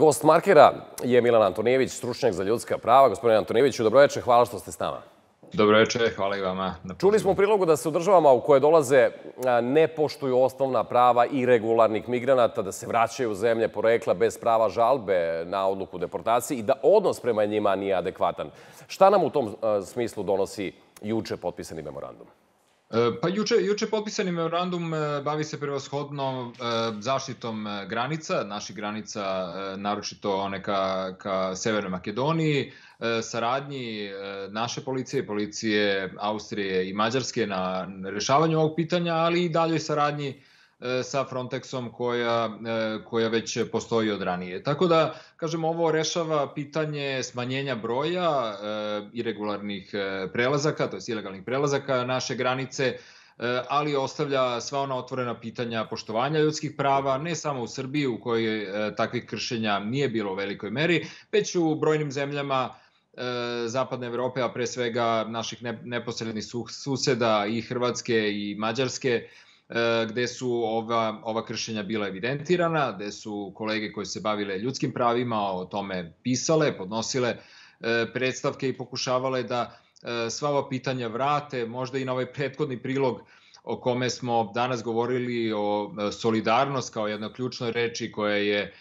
Gost Markera je Milan Antonijević, stručnjak za ljudska prava. Gospodine Antonijeviću, dobroveče, hvala što ste s nama. Dobroveče, hvala i vama. Čuli smo u prilogu da se u državama u koje dolaze ne poštuju osnovna prava irregularnih migranata, da se vraćaju u zemlje porekla bez prava žalbe na odluku deportacije i da odnos prema njima nije adekvatan. Šta nam u tom smislu donosi juče potpisani memorandum? Pa juče potpisani memorandum bavi se prevashodno zaštitom granica, naših granica, naročito one ka Severnoj Makedoniji, saradnji naše policije, policije Austrije i Mađarske na rešavanju ovog pitanja, ali i daljoj saradnji sa Frontexom koja već postoji od ranije. Tako da, kažem, ovo rešava pitanje smanjenja broja irregularnih prelazaka, to je ilegalnih prelazaka naše granice, ali ostavlja sva ona otvorena pitanja poštovanja ljudskih prava, ne samo u Srbiji u kojoj takvih kršenja nije bilo u velikoj meri, već u brojnim zemljama Zapadne Evrope, a pre svega naših neposrednih suseda i Hrvatske i Mađarske, gde su ova kršenja bila evidentirana, gde su kolege koje se bavile ljudskim pravima o tome pisale, podnosile predstavke i pokušavale da sva ova pitanja vrate, možda i na ovaj prethodni prilog o kome smo danas govorili, o solidarnost kao jednoj ključnoj reči koja je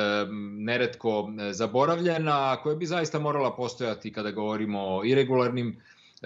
neretko zaboravljena, a koja bi zaista morala postojati kada govorimo o irregularnim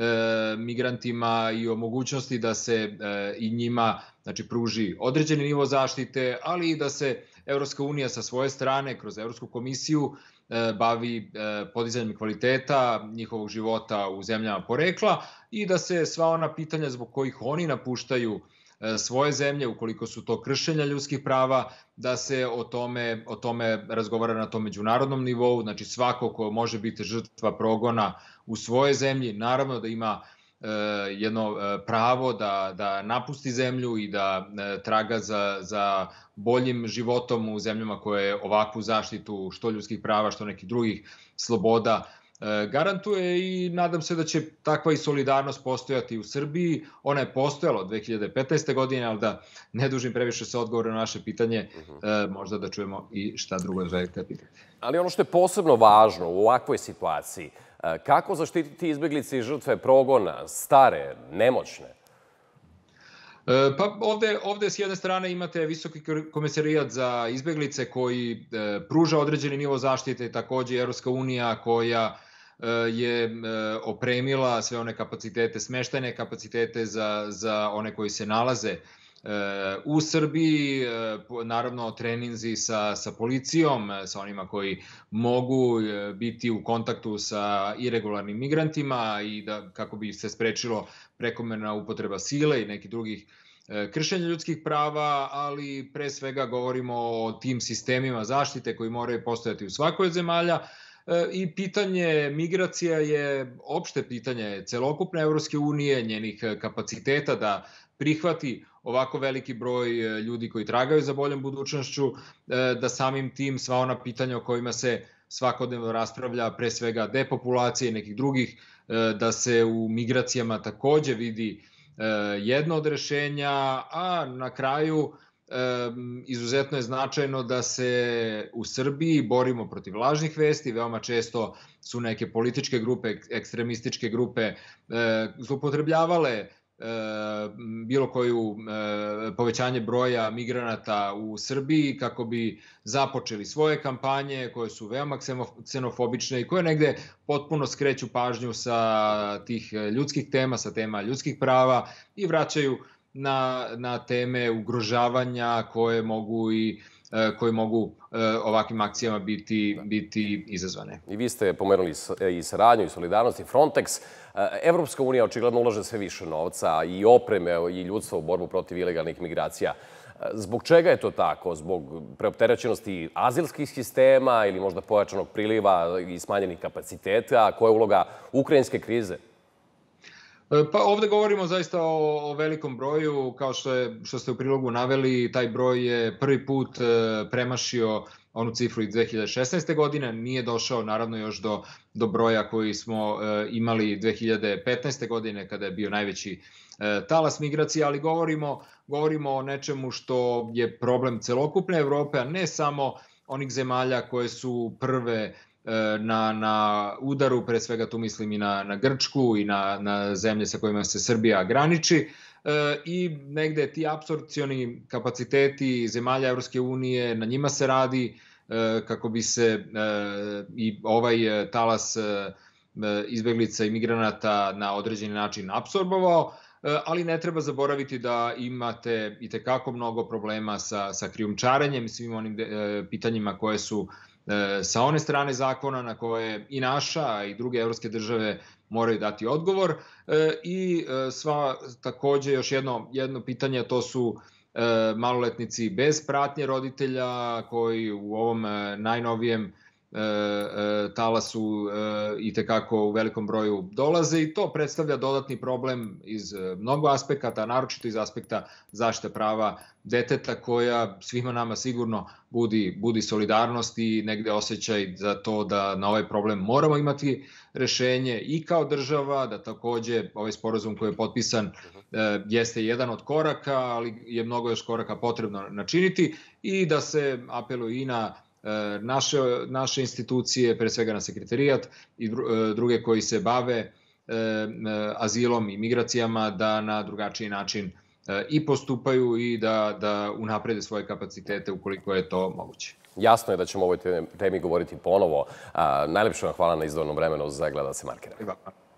migrantima i o mogućnosti da se i njima pruži određeni nivo zaštite, ali i da se Evropska unija sa svoje strane kroz Evropsku komisiju bavi podizanjem kvaliteta njihovog života u zemljama porekla i da se sva ona pitanja zbog kojih oni napuštaju svoje zemlje, ukoliko su to kršenja ljudskih prava, da se o tome razgovara na tom međunarodnom nivou. Znači svako ko može biti žrtva progona u svojoj zemlji, naravno da ima jedno pravo da napusti zemlju i da traga za boljim životom u zemljama koje ovakvu zaštitu što ljudskih prava, što nekih drugih sloboda garantuje i nadam se da će takva i solidarnost postojati u Srbiji. Ona je postojala od 2015. godine, ali da ne dužim previše sa odgovorom na naše pitanje, možda da čujemo i šta drugo želite pitati. Ali ono što je posebno važno u ovakvoj situaciji, kako zaštititi izbeglice i žrtve progona, stare, nemoćne? Pa ovde s jedne strane imate Visoki komesarijat za izbeglice koji pruža određeni nivo zaštite, takođe i Evropska unija koja je opremila sve one kapacitete, smeštajne kapacitete za one koji se nalaze u Srbiji, naravno treninzi sa policijom, sa onima koji mogu biti u kontaktu sa irregularnim migrantima i da kako bi se sprečilo prekomerna upotreba sile i nekih drugih kršenja ljudskih prava, ali pre svega govorimo o tim sistemima zaštite koji moraju postojati u svakoj od zemalja. I pitanje migracija je opšte pitanje celokupne Evropske unije, njenih kapaciteta da prihvati ovako veliki broj ljudi koji tragaju za boljom budućnošću, da samim tim sva ona pitanja o kojima se svakodnevno raspravlja, pre svega depopulacije i nekih drugih, da se u migracijama takođe vidi jedno od rešenja, a na kraju izuzetno je značajno da se u Srbiji borimo protiv lažnih vesti. Veoma često su neke političke grupe, ekstremističke grupe zloupotrebljavale bilo koju povećanje broja migranata u Srbiji kako bi započeli svoje kampanje koje su veoma ksenofobične i koje negde potpuno skreću pažnju sa tih ljudskih tema, sa tema ljudskih prava i vraćaju na teme ugrožavanja koje mogu ovakvim akcijama biti izazvane. I vi ste pomenuli i saradnju i solidarnost i Frontex. Evropska unija očigledno ulaže sve više novca i opreme i ljudstva u borbu protiv ilegalnih migracija. Zbog čega je to tako? Zbog preopterećenosti azilskih sistema ili možda pojačanog priliva i smanjenih kapaciteta? Koja je uloga ukrajinske krize? Pa ovde govorimo zaista o velikom broju, kao što ste u prilogu naveli, taj broj je prvi put premašio onu cifru iz 2016. godine, nije došao naravno još do broja koji smo imali 2015. godine kada je bio najveći talas migracija, ali govorimo o nečemu što je problem celokupne Evrope, a ne samo onih zemalja koje su prve na udaru, pre svega tu mislim i na Grčku i na zemlje sa kojima se Srbija graniči, i negde ti apsorpcioni kapaciteti zemalja Evropske unije, na njima se radi kako bi se i ovaj talas izbeglica i migranata na određeni način apsorbovao, ali ne treba zaboraviti da imate i tekako mnogo problema sa krijumčarenjem i svim onim pitanjima koje su sa one strane zakona na koje i naša i druge evropske države moraju dati odgovor. I takođe još jedno pitanje, a to su maloletnici bez pratnje roditelja koji u ovom najnovijem talasu i tekako u velikom broju dolaze i to predstavlja dodatni problem iz mnogo aspekata, naročito iz aspekta zaštite prava deteta koja svima nama sigurno budi solidarnost i negde osjećaj za to da na ovaj problem moramo imati rešenje i kao država, da takođe ovaj sporazum koji je potpisan jeste jedan od koraka, ali je mnogo još koraka potrebno načiniti i da se apeluje i na naše institucije, pre svega na sekretarijat i druge koji se bave azilom i migracijama, da na drugačiji način i postupaju i da unaprede svoje kapacitete ukoliko je to moguće. Jasno je da ćemo o ovoj temi govoriti ponovo. Najlepše vam hvala na izdvojenom vremenu za Gleda se Markera.